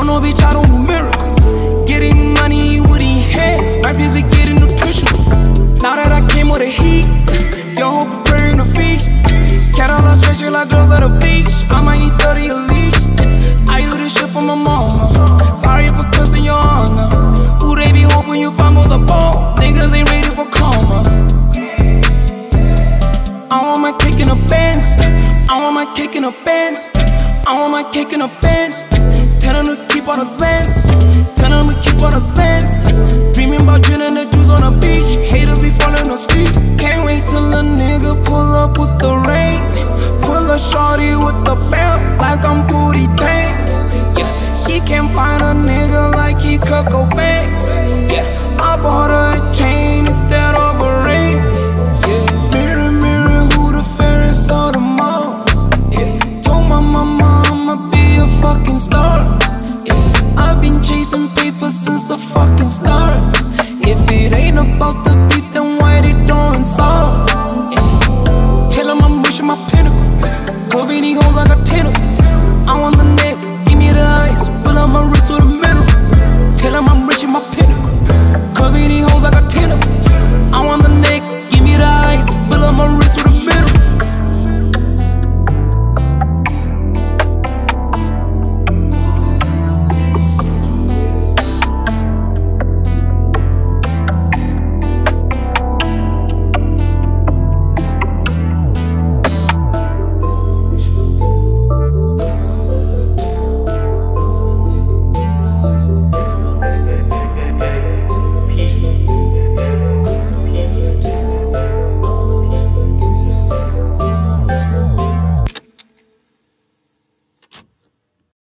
Told no bitch I don't do miracles. Getting money with these heads. My bitch be getting nutritional. Now that I came with the heat, your whole preparing the feast. Cat on a special like girls at the beach. I might need 30 at least. I do this shit for my mama. Sorry for cussing your honor. Who they be hoping you find on the ball? Niggas ain't ready for karma. I want my cake in a Benz. I want my cake in a Benz. I want my cake in a Benz. Tell them to keep all the sense. Tell them to keep all the sense. Dreaming about drinking the juice on the beach. Haters be falling asleep. Can't wait till a nigga pull up with the rain. Pull a shorty with the belt like I'm booty tank. Yeah, she can't find a nigga like he Coco Banks. Yeah, I bought her a chain instead of a ring. Yeah, mirror, mirror, who the fairest of them all? Yeah, told my mama I'ma be a fucking star. Yeah, I've been chasing paper since the